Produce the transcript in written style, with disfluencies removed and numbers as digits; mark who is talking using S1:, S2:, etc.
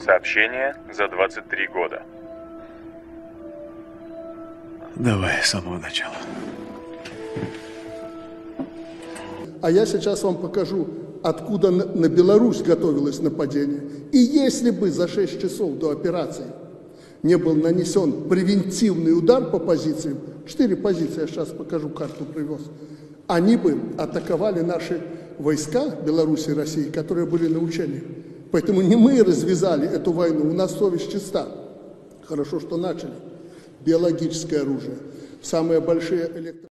S1: Сообщение за 23 года.
S2: Давай с самого начала.
S3: А я сейчас вам покажу, откуда на Беларусь готовилось нападение. И если бы за 6 часов до операции не был нанесен превентивный удар по позициям, 4 позиции, я сейчас покажу, карту привез, они бы атаковали наши войска Беларуси и России, которые были на учениях. Поэтому не мы развязали эту войну, у нас совесть чиста. Хорошо, что начали. Биологическое оружие, самые большие